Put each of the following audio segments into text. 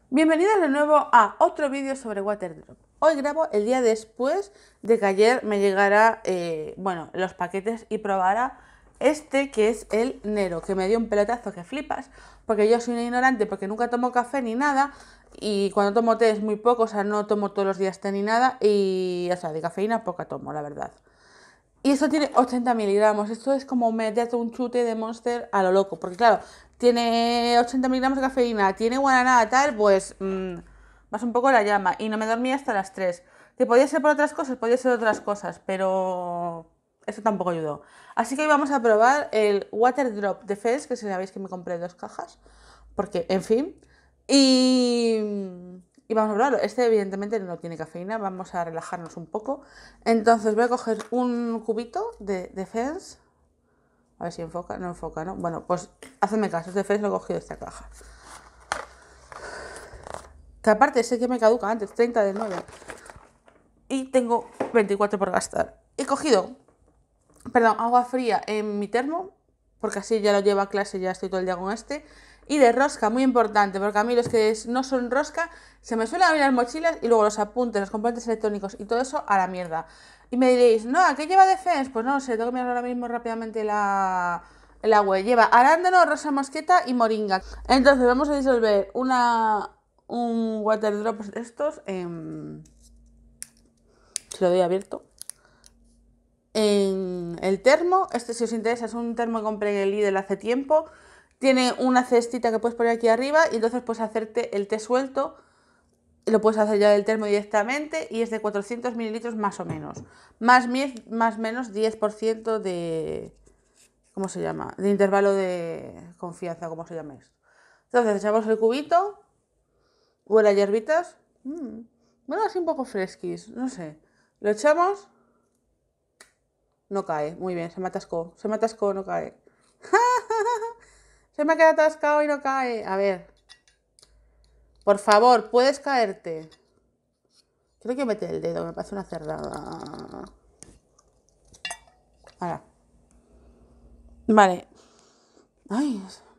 Bienvenidos de nuevo a otro vídeo sobre Waterdrop. Hoy grabo el día después de que ayer me llegara, los paquetes y probara este que es el Nero, que me dio un pelotazo que flipas, porque yo soy una ignorante porque nunca tomo café ni nada, y cuando tomo té es muy poco, o sea, no tomo todos los días té ni nada, y, o sea, de cafeína poca tomo, la verdad. Y esto tiene 80 miligramos. Esto es como meterte un chute de Monster a lo loco. Porque claro, tiene 80 miligramos de cafeína, tiene guaraná, tal, pues vas un poco la llama. Y no me dormí hasta las 3. Que podía ser por otras cosas, podía ser otras cosas, pero esto tampoco ayudó. Así que hoy vamos a probar el Water Drop Defense, que si sabéis que me compré 2 cajas. Porque, en fin. Y vamos a probarlo. Este evidentemente no tiene cafeína, vamos a relajarnos un poco. Entonces voy a coger un cubito de Defense. A ver si enfoca, no enfoca, ¿no? Bueno, pues hacedme caso, este Defense lo he cogido de esta caja. Que aparte sé que me caduca antes, 30 de 9. Y tengo 24 por gastar. He cogido, perdón, agua fría en mi termo, porque así ya lo llevo a clase, ya estoy todo el día con este. Y de rosca, muy importante, porque a mí los que no son rosca se me suelen abrir las mochilas y luego los apuntes, los componentes electrónicos y todo eso a la mierda. Y me diréis, no, ¿a qué lleva Defense? Pues no sé, tengo que mirar ahora mismo rápidamente el agua. Lleva arándano, rosa mosqueta y moringa. Entonces vamos a disolver un water drop de estos, si lo doy abierto, en el termo. Este, si os interesa, es un termo que compré en el Lidl hace tiempo. Tiene una cestita que puedes poner aquí arriba y entonces puedes hacerte el té suelto. Lo puedes hacer ya del termo directamente y es de 400 mililitros más o menos. Más menos 10% de... ¿Cómo se llama? De intervalo de confianza, ¿cómo se llama esto? Entonces echamos el cubito. Huele a hierbitas. Bueno, así un poco fresquis, no sé. Lo echamos. No cae, muy bien, se me atascó, no cae. Se me ha quedado atascado y no cae. A ver, por favor, puedes caerte. Creo que meter el dedo, me parece una cerdada. Ahora. Vale. Ay.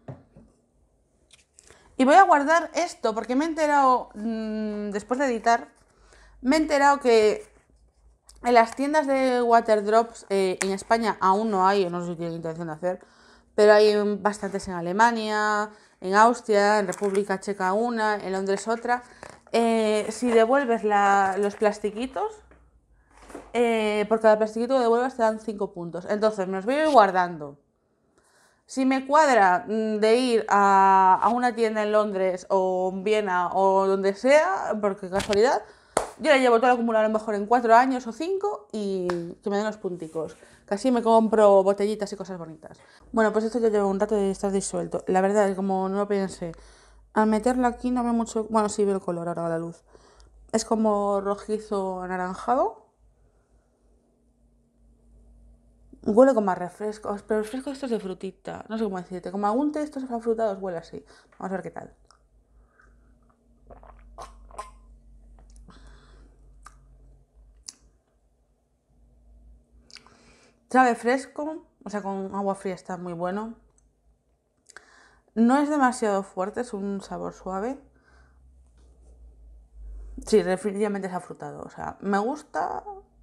Y voy a guardar esto porque me he enterado, después de editar, me he enterado que en las tiendas de Waterdrops en España aún no hay, no sé si tienen intención de hacer, pero hay bastantes en Alemania, en Austria, en República Checa una, en Londres otra. Si devuelves los plastiquitos, por cada plastiquito que devuelvas te dan 5 puntos. Entonces me los voy a ir guardando. Si me cuadra de ir a una tienda en Londres o en Viena o donde sea, porque casualidad, yo la llevo todo acumulado a lo mejor en 4 años o 5 y que me den los punticos. Casi me compro botellitas y cosas bonitas. Bueno, pues esto ya lleva un rato de estar disuelto. La verdad es que como no lo pensé, al meterlo aquí no veo mucho... Bueno, sí veo el color ahora a la luz. Es como rojizo anaranjado. Huele como a refrescos, pero refrescos estos de frutita. No sé cómo decirte. Como algún té estos afrutados huele así. Vamos a ver qué tal. Sabe fresco, o sea, con agua fría está muy bueno. No es demasiado fuerte, es un sabor suave. Sí, definitivamente es afrutado. O sea, me gusta,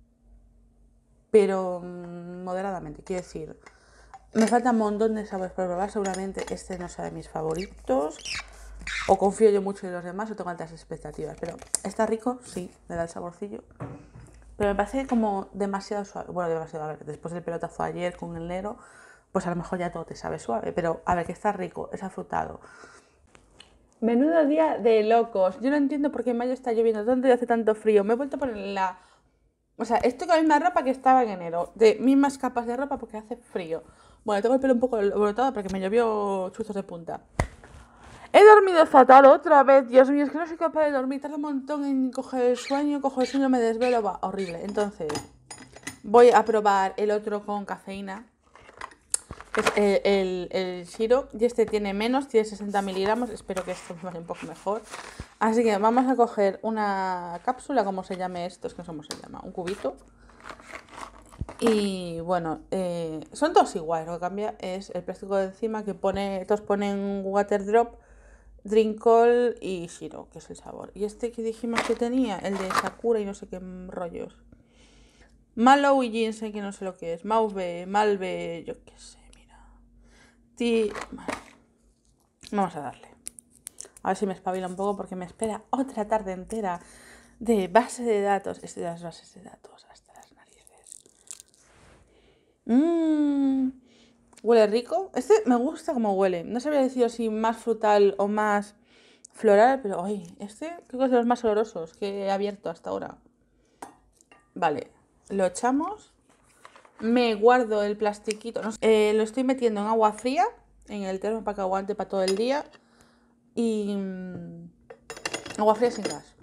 pero moderadamente. Quiero decir, me falta un montón de sabores por probar. Seguramente este no sea de mis favoritos. O confío yo mucho en los demás o tengo altas expectativas. Pero está rico, sí, me da el saborcillo. Pero me parece como demasiado suave. Bueno, demasiado, a ver, después del pelotazo ayer con el Nero, pues a lo mejor ya todo te sabe suave. Pero a ver, que está rico, es afrutado. Menudo día de locos. Yo no entiendo por qué en mayo está lloviendo tanto y hace tanto frío. Me he vuelto a poner la... O sea, estoy con la misma ropa que estaba en enero. De mismas capas de ropa porque hace frío. Bueno, tengo el pelo un poco brotado porque me llovió chuzos de punta. He dormido fatal otra vez. Dios mío, es que no soy capaz de dormir. Tardo un montón en coger el sueño. Cojo el sueño, me desvelo. Va, horrible. Entonces, voy a probar el otro con cafeína. Es el Shiro. Y este tiene menos, tiene 60 miligramos. Espero que esto me vaya un poco mejor. Así que vamos a coger una cápsula, como se llame esto, es que no sé cómo se llama, un cubito. Y bueno, son todos iguales, lo que cambia es el plástico de encima que pone, todos ponen water drop Drinkol y Shiro, que es el sabor. Y este que dijimos que tenía, el de Sakura y no sé qué rollos. Mallow y Ginseng, que no sé lo que es. Malve, yo qué sé, mira. Bueno, vamos a darle. A ver si me espabila un poco porque me espera otra tarde entera de base de datos. Estoy de las bases de datos hasta las narices. Huele rico. Este me gusta como huele. No sabría decir si más frutal o más floral, pero hoy este creo que es de los más olorosos que he abierto hasta ahora. Vale, lo echamos. Me guardo el plastiquito. Lo estoy metiendo en agua fría, en el termo para que aguante para todo el día. Y agua fría sin gas.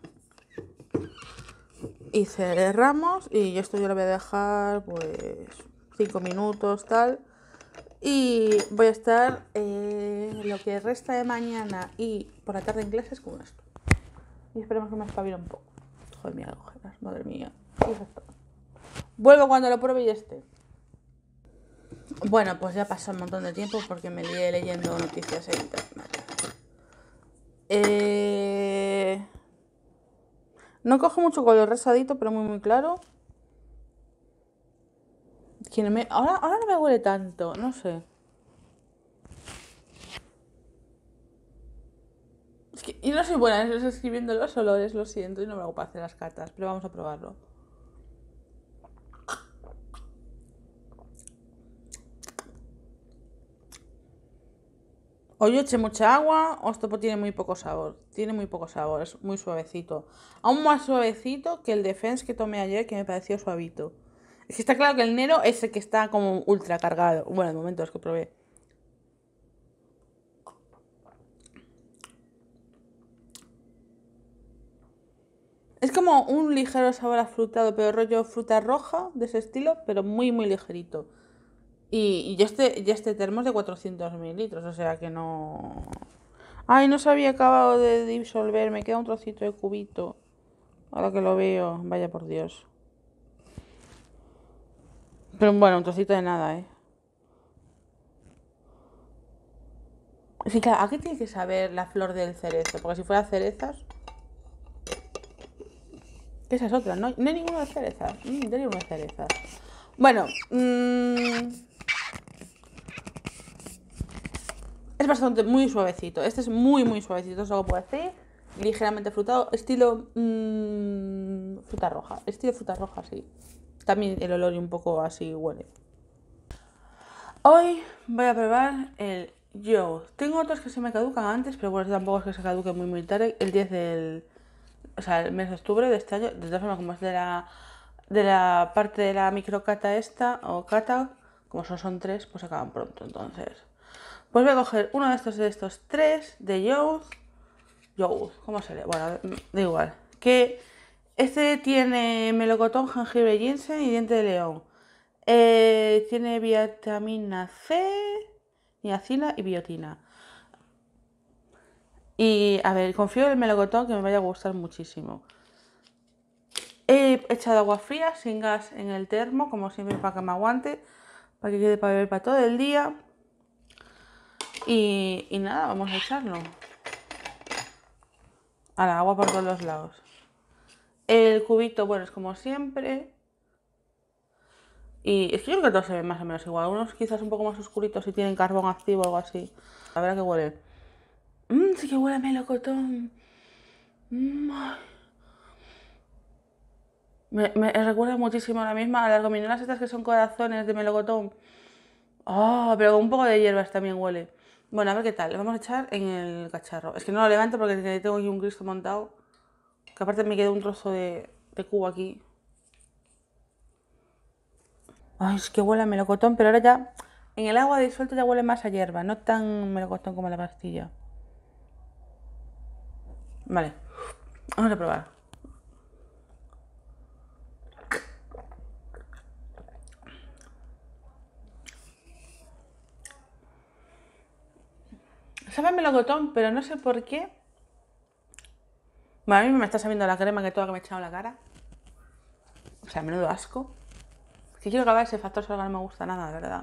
Y cerramos y esto yo lo voy a dejar pues 5 minutos tal. Y voy a estar lo que resta de mañana y por la tarde en clases con esto. Y esperemos que me espabile un poco. Joder, mía, agujeras, madre mía. Vuelvo cuando lo pruebe y esté. Bueno, pues ya pasó un montón de tiempo porque me lié leyendo noticias en internet. No cojo mucho color resadito, pero muy claro. Ahora no me huele tanto, no sé. Y no soy buena escribiendo los olores, lo siento, y no me hago para hacer las catas, pero vamos a probarlo. O yo eché mucha agua, o esto tiene muy poco sabor. Tiene muy poco sabor, es muy suavecito. Aún más suavecito que el Defense que tomé ayer, que me pareció suavito. Es que está claro que el Nero es el que está como ultra cargado. Bueno, el momento es que probé. Es como un ligero sabor afrutado, pero rollo fruta roja, de ese estilo, pero muy ligerito. Y este termo es de 400 mililitros, o sea que no... Ay, no se había acabado de disolver, me queda un trocito de cubito. Ahora que lo veo, vaya por Dios. Pero bueno, un trocito de nada, ¿eh? Sí, claro, ¿a qué tiene que saber la flor del cerezo? Porque si fuera cerezas... Que esa es otra, ¿no? No hay ninguna de cerezas. No hay ninguna de cerezas. Bueno, es bastante muy suavecito. Este es muy suavecito, eso lo puedo decir. Ligeramente frutado, estilo fruta roja. Estilo fruta roja, sí. También el olor y un poco así huele. Hoy voy a probar el Yo. Tengo otros que se me caducan antes, pero bueno, tampoco es que se caduque muy tarde. El 10 del... O sea, el mes de octubre de este año. De todas formas, como es de la parte de la microcata esta, o cata, como son tres, pues acaban pronto, entonces. Pues voy a coger uno de estos tres de Youth. ¿Cómo se lee? Bueno, da igual. Que este tiene melocotón, jengibre, ginseng y diente de león. Tiene vitamina C, niacina y biotina. Y a ver, confío en el melocotón que me vaya a gustar muchísimo. He echado agua fría sin gas en el termo, como siempre, para que me aguante, para que quede para beber para todo el día. Y nada, vamos a echarlo. A la agua por todos los lados. El cubito, bueno, es como siempre. Y es que yo creo que todos se ven más o menos igual. Unos quizás un poco más oscuritos si tienen carbón activo o algo así. A ver a qué huele. Sí que huele a melocotón. Me recuerda muchísimo ahora mismo a las gominolas estas que son corazones de melocotón. Pero con un poco de hierbas también huele. Bueno, a ver qué tal. Le vamos a echar en el cacharro. Es que no lo levanto porque tengo aquí un Cristo montado. Que aparte me queda un trozo de cubo aquí. Ay, es que huele a melocotón, pero ahora ya en el agua disuelto ya huele más a hierba, no tan melocotón como la pastilla. Vale, vamos a probar. Sabe a melocotón, pero no sé por qué. Bueno, a mí me está sabiendo la crema que toda que me he echado en la cara. O sea, menudo asco. Es que quiero acabar ese factor solo que no me gusta nada, de verdad.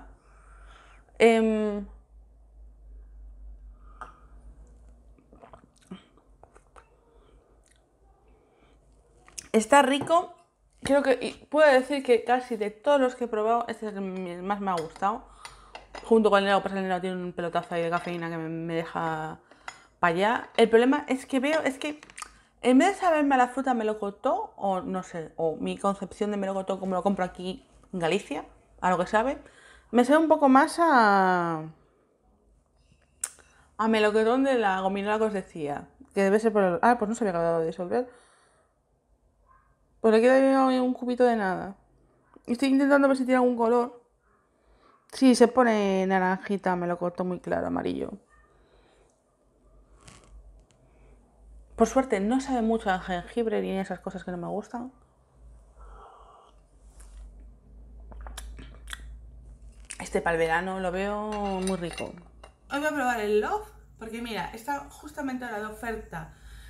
Está rico. Creo que puedo decir que casi de todos los que he probado, este es el que más me ha gustado. Junto con el helado, pues el helado tiene un pelotazo ahí de cafeína que me deja para allá. El problema es que veo, es que en vez de saberme a la fruta melocotón, o no sé, o mi concepción de melocotón como lo compro aquí en Galicia, a lo que sabe, me sabe un poco más a melocotón de la gominola que os decía. Que debe ser por el... Ah, pues no se había acabado de disolver. Pues le queda un cubito de nada. Estoy intentando ver si tiene algún color. Sí, se pone naranjita, melocotón muy claro, amarillo. Por suerte no sabe mucho a jengibre ni esas cosas que no me gustan. Este para el verano lo veo muy rico. Hoy voy a probar el Love, porque mira, está justamente ahora de oferta.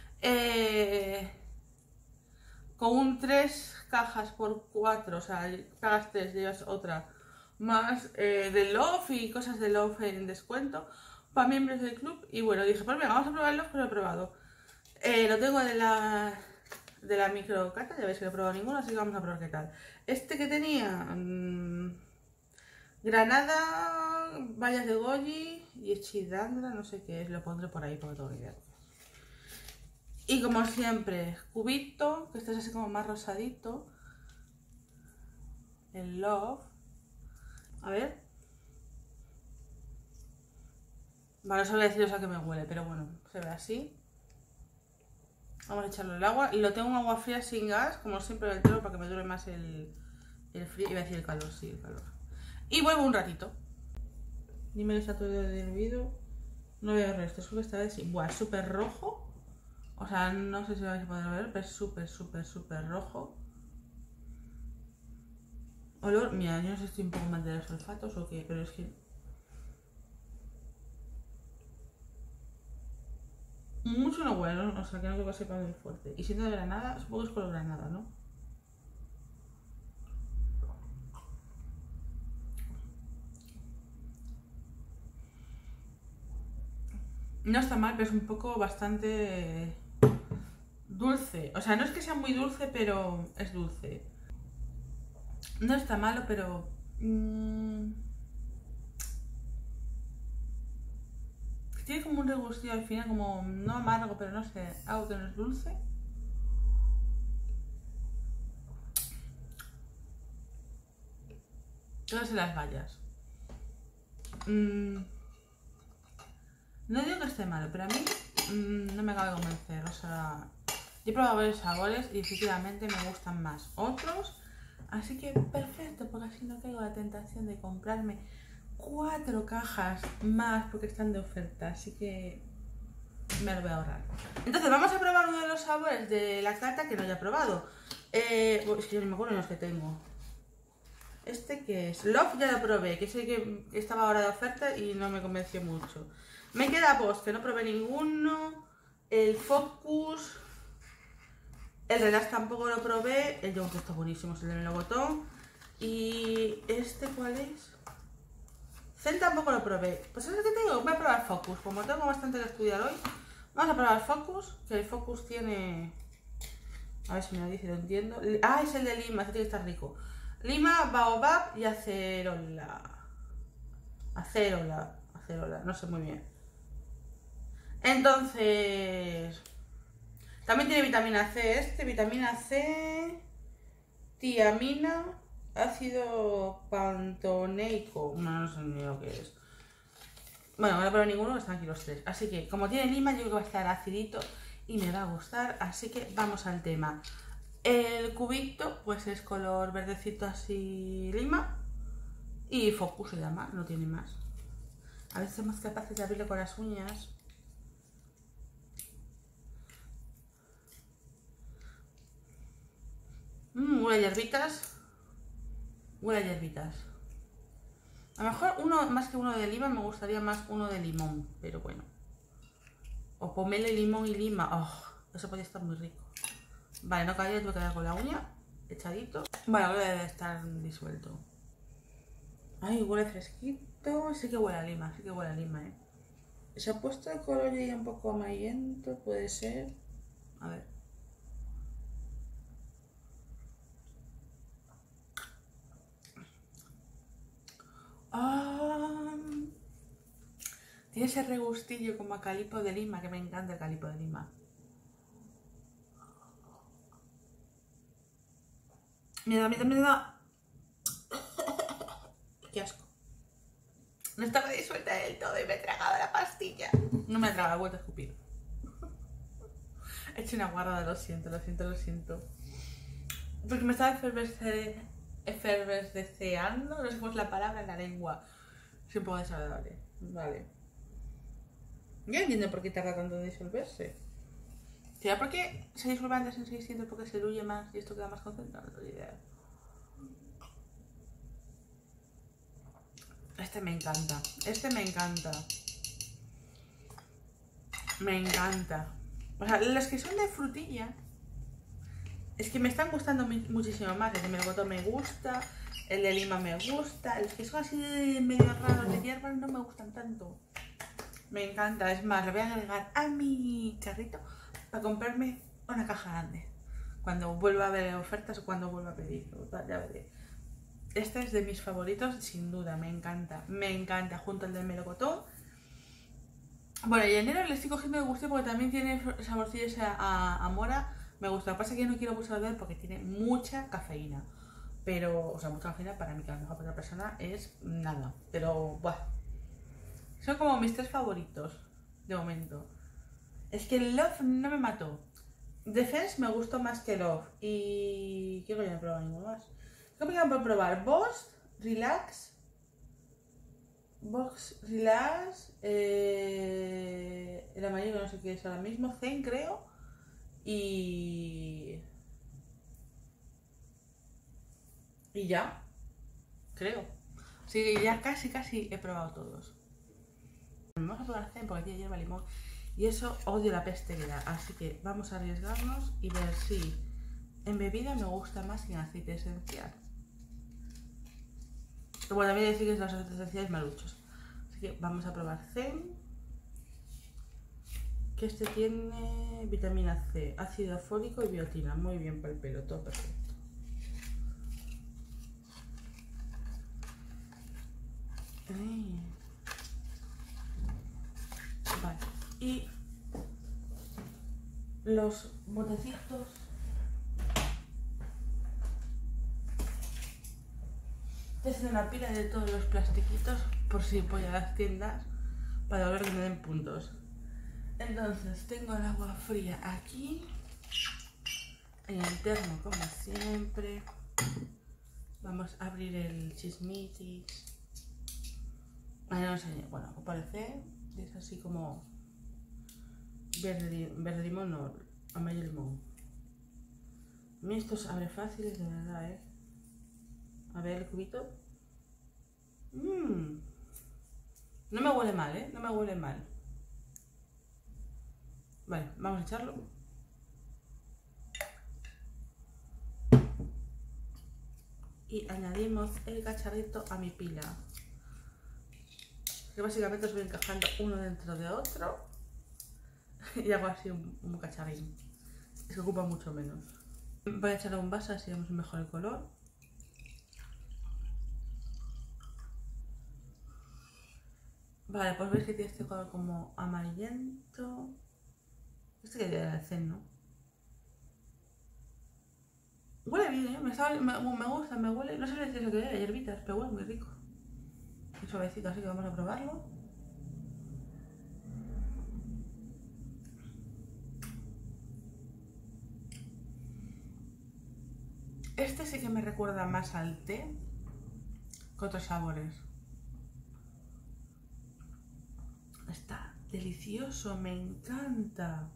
Con un 3 cajas por 4, o sea, pagas 3, llevas otra. Más de Love y cosas de Love en descuento para miembros del club. Y bueno, dije, pues venga, vamos a probar el Love, que lo he probado. Lo tengo de la microcata, ya veis que no he probado ninguno, así que vamos a probar qué tal. Este que tenía granada, bayas de goji y echidandra, no sé qué es, lo pondré por ahí porque tengo que ver. Y como siempre, cubito, que este es así como más rosadito. El Love. A ver. Vale, no sabría deciros a qué me huele, pero bueno, se ve así. Vamos a echarlo el agua. Y lo tengo en agua fría sin gas, como siempre del telo, para que me dure más el frío. Iba a decir el calor, sí, el calor. Y vuelvo un ratito. Dime que está todo diluido. No voy a ver esto, solo esta vez sí. Buah, es súper rojo. O sea, no sé si vais a poder ver, pero es súper rojo. Olor, mira, yo no sé si estoy un poco mal de los olfatos o qué, pero es que... Mucho no huele, ¿no? O sea, que no creo que sepa muy fuerte. Y siendo de granada, supongo que es color granada, ¿no? No está mal, pero es un poco bastante dulce. O sea, no es que sea muy dulce, pero es dulce. No está malo, pero... tiene como un regustillo al final, como no amargo, pero no sé, algo que no es dulce. Todas las bayas. No digo que esté malo, pero a mí no me acaba de convencer. O sea, yo he probado varios sabores y efectivamente me gustan más otros. Así que perfecto, porque así no caigo en la tentación de comprarme 4 cajas más porque están de oferta. Así que me lo voy a ahorrar. Entonces vamos a probar uno de los sabores de la cata que no haya probado. Es que yo no me acuerdo de los que tengo. Este que es Love, ya lo probé, que sé que estaba ahora de oferta y no me convenció mucho. Me queda Post, que no probé ninguno. El Focus. El Relax tampoco lo probé. El Young, que está buenísimo, es el de melocotón. Y este, ¿cuál es? Zen tampoco lo probé. Pues es el que tengo, voy a probar Focus. Como tengo bastante que estudiar hoy, vamos a probar Focus, que el Focus tiene... A ver si me lo dice, lo entiendo. Ah, es el de lima, este tiene que estar rico. Lima, baobab y acerola. Acerola, no sé muy bien. Entonces... También tiene vitamina C vitamina C, tiamina, ácido pantoneico. No sé ni lo que es. Bueno, no voy a probar ninguno, están aquí los 3. Así que, como tiene lima, yo creo que va a estar acidito y me va a gustar. Así que vamos al tema. El cubito, pues es color verdecito así lima. Y Focus se llama, no tiene más. A veces somos capaces de abrirlo con las uñas. Huele a hierbitas. Huele a hierbitas. A lo mejor uno, más que uno de lima, me gustaría más uno de limón. Pero bueno. O pomelo, limón y lima. Oh, eso podría estar muy rico. Vale, no caía, tengo que quedar con la uña. Echadito. Vale, ahora debe estar disuelto. Ay, huele fresquito. Sí que huele a lima, Se ha puesto el color ya un poco amarillento, puede ser. A ver. Tiene ese regustillo como a calipo de lima, que me encanta el calipo de lima. Mira. Qué asco. No estaba disuelta del todo y me he tragado la pastilla. No me he tragado, he vuelto a escupir. He hecho una guarda, lo siento. Porque me estaba efervesceando, no sé cómo es la palabra en la lengua. Es un poco desagradable. Vale. Yo entiendo por qué tarda tanto en disolverse. ¿Será porque se disuelve antes en 600 porque se diluye más y esto queda más concentrado? No tengo idea. Este me encanta. Me encanta. O sea, los que son de frutilla es que me están gustando muchísimo más. El de melocotón me gusta, el de lima me gusta. Los que son así de medio raros de hierbas no me gustan tanto. Me encanta. Es más, lo voy a agregar a mi carrito para comprarme una caja grande. Cuando vuelva a ver ofertas o cuando vuelva a pedir. Ya veré. Este es de mis favoritos, sin duda. Me encanta. Junto al del melocotón. Bueno, y enero le estoy cogiendo de gusto porque también tiene saborcillos a mora. Me gusta. Lo que pasa es que yo no quiero abusar de él porque tiene mucha cafeína. Pero, o sea, mucha cafeína para mí, que a lo mejor para otra persona es nada. Pero, buah. Son como mis 3 favoritos de momento. Es que el Love no me mató. Defense me gustó más que Love. Y... ¿qué coño he probado ninguno más? ¿Qué me quedan por probar? Boss, Relax, el amarillo no sé qué es ahora mismo, Zen creo, y ya, creo. Así que ya casi he probado todos. Vamos a probar Zen porque tiene hierba limón y eso odio la peste que da, así que vamos a arriesgarnos y ver si en bebida me gusta más sin aceite esencial. Bueno, también decir que los aceites esenciales maluchos. Así que vamos a probar Zen. Que este tiene vitamina C, ácido fólico y biotina. Muy bien para el pelo, todo perfecto. Vale. Y los botecitos. Es una pila de todos los plastiquitos por si voy a las tiendas para ver que me den puntos. Entonces tengo el agua fría aquí, en el termo como siempre. Vamos a abrir el chismitis. No enseñé, bueno, como parece, es así como verde limón, no, amarillo limón. A mí esto se abre fácil, de verdad, A ver el cubito. No me huele mal, no me huele mal. Vale, vamos a echarlo. Y añadimos el cacharrito a mi pila. Que básicamente os voy encajando uno dentro de otro. Y hago así un cacharrín. Es que ocupa mucho menos. Voy a echarle un vaso así vemos mejor el color. Vale, pues veis que tiene este color como amarillento. Este que tiene el Zen, ¿no? Huele bien, me gusta, me huele. No sé si es lo que era, hierbitas, pero huele muy rico. Y suavecito, así que vamos a probarlo. Este sí que me recuerda más al té que otros sabores. Está delicioso, me encanta.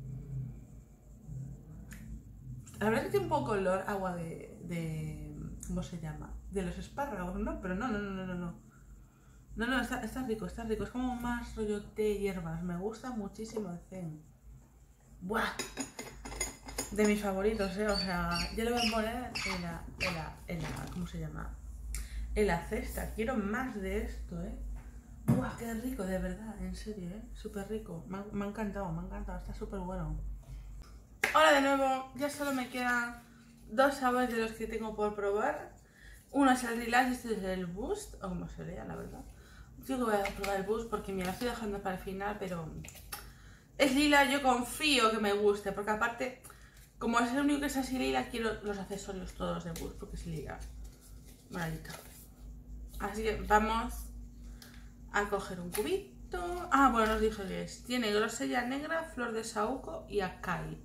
La verdad es que tiene un poco olor agua de ¿cómo se llama? De los espárragos, ¿no? Pero no. No, está rico, está rico. Es como más rollo té, hierbas. Me gusta muchísimo el Zen. ¡Buah! De mis favoritos, O sea, yo le voy a poner en la ¿cómo se llama? En la cesta. Quiero más de esto, ¡Buah! ¡Qué rico, de verdad! En serio, Súper rico. Me ha encantado, Está súper bueno. Hola de nuevo. Ya solo me quedan 2 sabores de los que tengo por probar. Uno es el Relax y este es el Boost, o como se lea, la verdad. Yo que voy a probar el Boost porque me lo estoy dejando para el final, pero es lila, yo confío que me guste, porque aparte, como es el único que es así lila, quiero los accesorios todos de Boost, porque es lila. Maldito. Así que vamos a coger un cubito. Ah, bueno, os dije que es. Tiene grosella negra, flor de saúco y acai.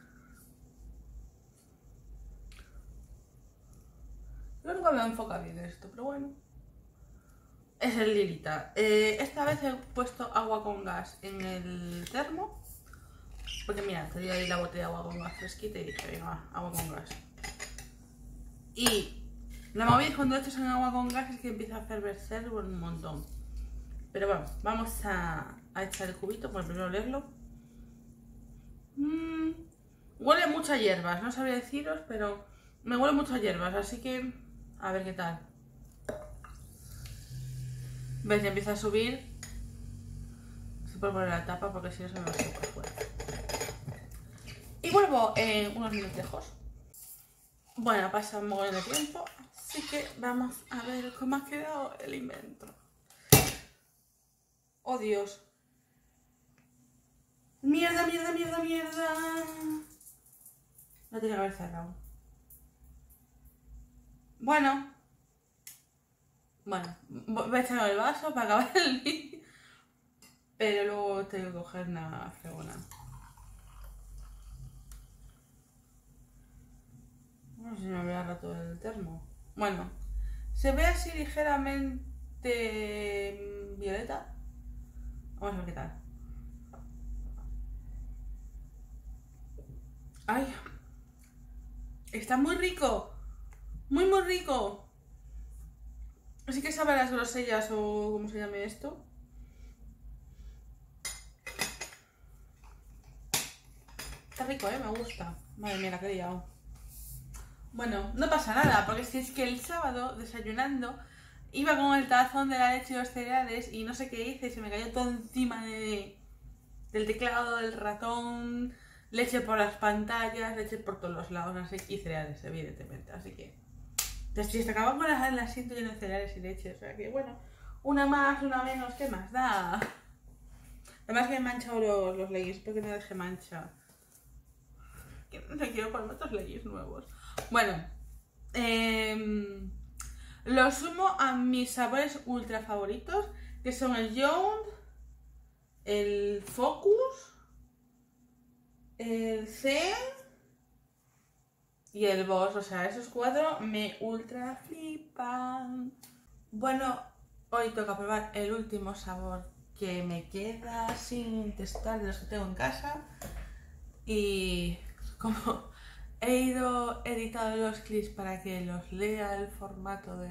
Yo nunca me enfoca bien esto, pero bueno. Es el lilita. Esta vez he puesto agua con gas en el termo. Porque mira, tenía ahí la botella de agua con gas fresquita y dije, venga, agua con gas. Y la movida cuando echas en agua con gas es que empieza a fervecer un montón. Pero bueno, vamos a echar el cubito, por primero olerlo. Huele mucho a hierbas, no sabría deciros, pero me huele mucho a hierbas, así que a ver qué tal. ¿Ves? Ya empieza a subir. Se puede poner la tapa porque si no se me va a hacer por fuera. Y vuelvo en unos minutejos. Bueno, pasa un montón de tiempo, así que vamos a ver cómo ha quedado el invento. ¡Oh, Dios! ¡Mierda, mierda, mierda, mierda! No tiene que haber cerrado. Bueno, voy a echar el vaso para acabar el vídeo. Pero luego tengo que coger una fregona. No sé si me había roto el termo. Bueno, se ve así ligeramente violeta. Vamos a ver qué tal. ¡Ay! Está muy rico. Muy, muy rico. Así que sabe a las grosellas o como se llame esto. Está rico, me gusta. Madre mía, la que he liado. Bueno, no pasa nada, porque si es que el sábado, desayunando, iba con el tazón de la leche y los cereales y no sé qué hice, se me cayó todo encima del teclado, del ratón, leche por las pantallas, leche por todos los lados, no sé, y cereales, evidentemente, así que... Si se acababa con el asiento lleno de cereales y leche, o sea que bueno, una más, una menos, ¿qué más da? Además que me he manchado los leggings, espero que no deje mancha. Que no quiero ponerme otros leggings nuevos. Bueno, lo sumo a mis sabores ultra favoritos, que son el Jound, el Focus, el Zen y el Boss. O sea, esos cuatro me ultra flipan. Bueno, hoy toca probar el último sabor que me queda sin testar de los que tengo en casa. Y como he ido editando los clips para que los lea el formato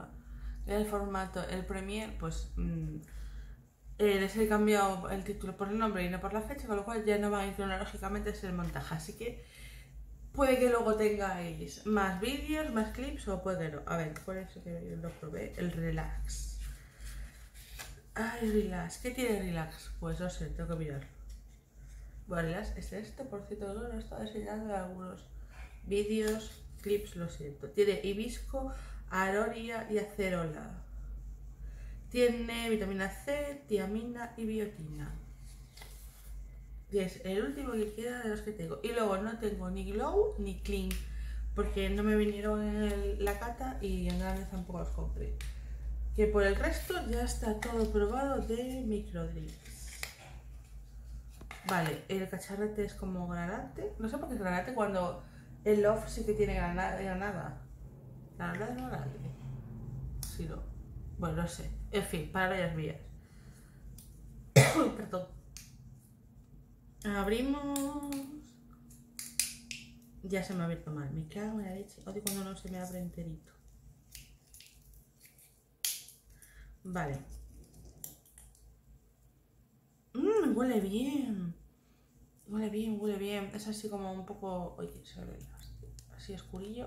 el Premiere, pues les he cambiado el título por el nombre y no por la fecha, con lo cual ya no va a ir cronológicamente es el montaje, así que puede que luego tengáis más vídeos, más clips o puede que no. A ver, por eso que lo probé, el Relax. Ay, Relax, ¿qué tiene Relax? Pues no sé, tengo que mirarlo. Bueno, Relax es este, por cierto, no está enseñando algunos vídeos, clips, lo siento. Tiene hibisco, aroria y acerola. Tiene vitamina C, tiamina y biotina. Y es el último que queda de los que tengo. Y luego no tengo ni Glow ni Clean, porque no me vinieron en la cata y en grandes tampoco los compré. Que por el resto ya está todo probado de Microdrinks. Vale, el cacharrete es como granate. No sé por qué es granate cuando el Love sí que tiene granada. ¿Granada no granate? Sí, no. Bueno, no sé. En fin, palabras mías. Perdón. Abrimos. Ya se me ha abierto mal. Me cago en la leche. Odio cuando no se me abre enterito. Vale. Huele bien. Huele bien, huele bien. Es así como un poco... Oye, se ve así oscurillo.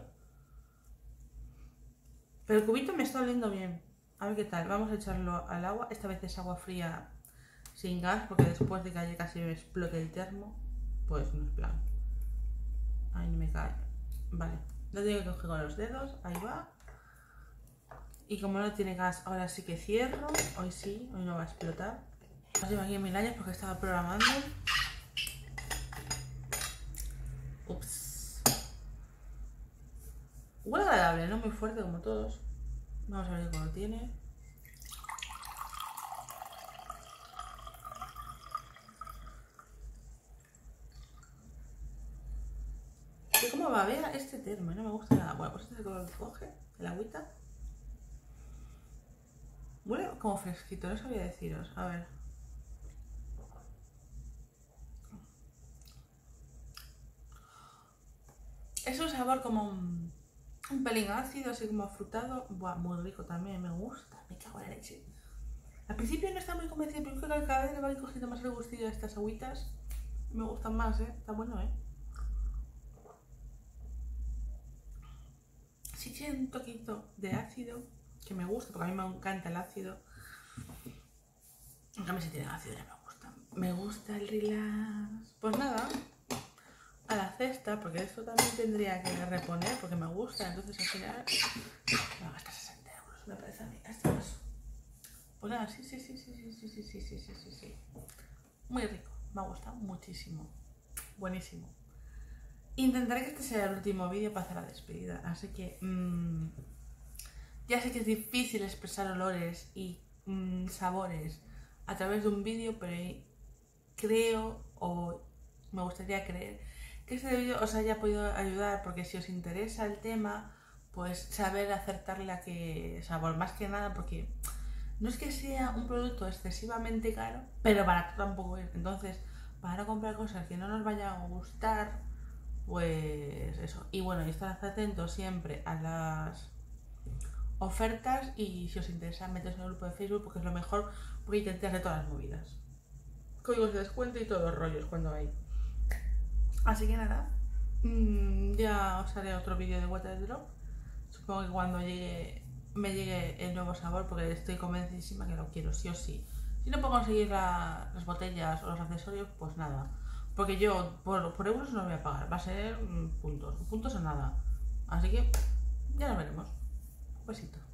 Pero el cubito me está oliendo bien. A ver qué tal. Vamos a echarlo al agua. Esta vez es agua fría sin gas, porque después de que ayer casi me explote el termo, pues no es plan. Ahí no me cae. Vale. Lo tengo que coger con los dedos. Ahí va. Y como no tiene gas, ahora sí que cierro. Hoy sí, hoy no va a explotar. Os llevo aquí en 1000 años porque estaba programando. Ups. Huele agradable, no muy fuerte como todos. Vamos a ver qué color tiene. ¿Y cómo va a ver este termo? No me gusta nada. Bueno, pues este es el color que coge, el agüita. Huele como fresquito, no sabría deciros. A ver. Es un sabor como un pelín ácido, así como afrutado. Buah, muy rico también, me gusta. Me cago en la leche. Al principio no estaba muy convencida, pero creo que cada vez le va cogiendo más el gustillo a estas agüitas. Me gustan más, está bueno, Sí tiene un toquito de ácido, que me gusta, porque a mí me encanta el ácido. Aunque a mí si tiene ácido ya me gusta. Me gusta el relax. Pues nada, a la cesta, porque esto también tendría que reponer, porque me gusta. Entonces al final me va a gastar 60 euros, me parece a mí. Este vaso. Pues nada, sí. Muy rico, me ha gustado muchísimo. Buenísimo. Intentaré que este sea el último vídeo para hacer la despedida, así que ya sé que es difícil expresar olores y sabores a través de un vídeo, pero creo, o me gustaría creer, que este vídeo os haya podido ayudar, porque si os interesa el tema, pues saber acertarle a qué sabor, más que nada porque no es que sea un producto excesivamente caro, pero barato tampoco es. Entonces, para no comprar cosas que no nos vayan a gustar, pues eso. Y bueno, y estar atentos siempre a las ofertas, y si os interesa meteros en el grupo de Facebook porque es lo mejor, porque intenté hacer todas las movidas. Códigos de descuento y todos los rollos cuando hay. Así que nada, ya os haré otro vídeo de Water Drop. Supongo que cuando me llegue el nuevo sabor, porque estoy convencidísima que lo quiero, sí o sí. Si no puedo conseguir las botellas o los accesorios, pues nada. Porque yo por euros no voy a pagar, va a ser puntos o nada. Así que ya lo veremos. Un besito.